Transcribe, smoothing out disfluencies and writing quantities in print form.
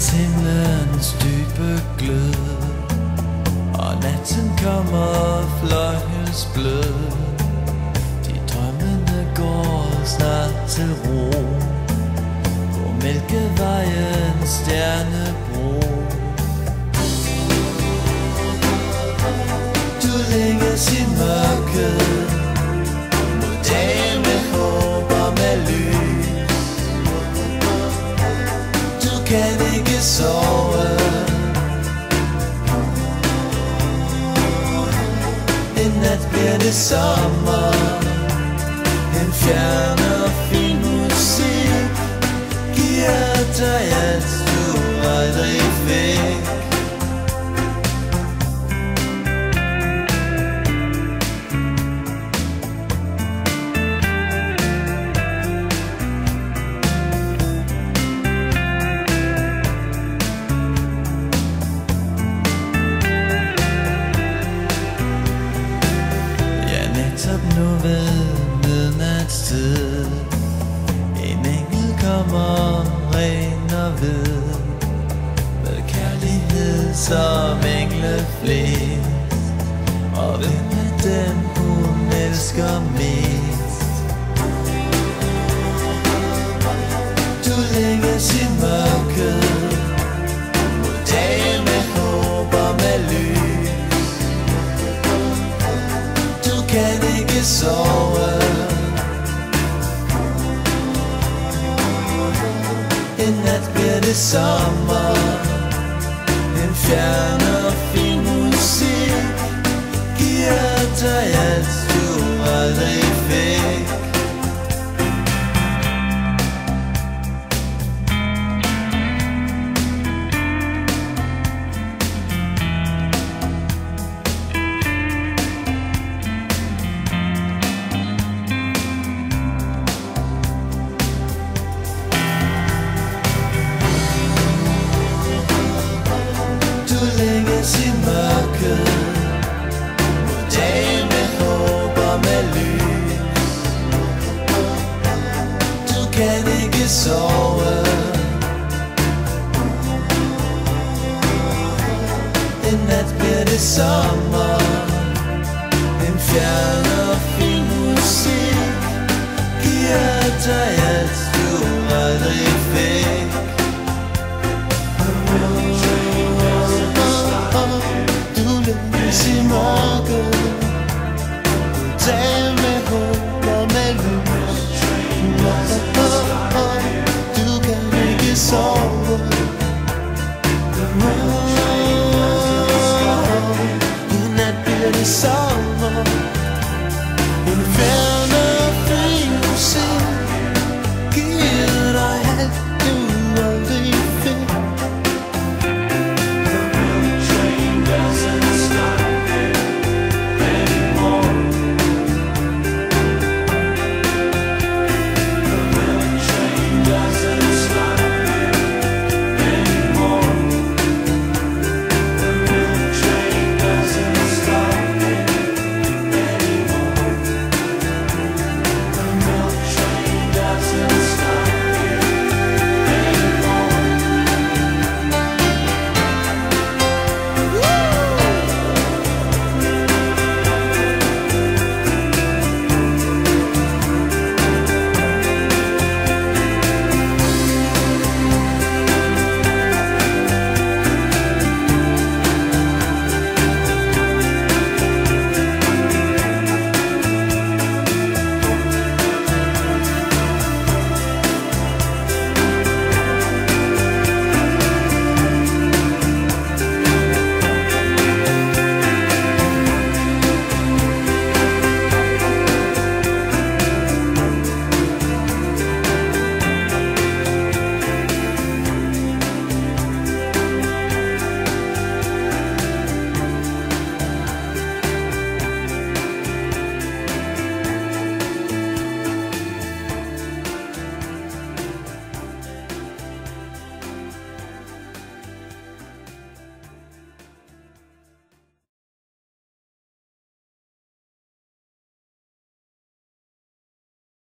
himlens dybe glød, og natten kommer fløjels blød. De drømmende går snart til ro på Mælkevejens stjernebro. Du længes i mørket mod dagen med håb og med lys. Du kan ikke sove, en nat bliver det sommer. En fjern og fin musik giver dig alt du aldrig fik. Nu ved midnatstid en engel kommer ren og hvid, med kærlighed som engle flest. Og hvem er den hun elsker mest? Du længes i mørket mod dagen med håb og med lys. Du kan ikke sove, en nat bliver det sommer. En fjern og fin musik giver dig alt du aldrig fik. Længes i mørket mod dagen med håb og med lys. Du kan ikke sove, en nat bliver det sommer. En fjern og fin musik giver dig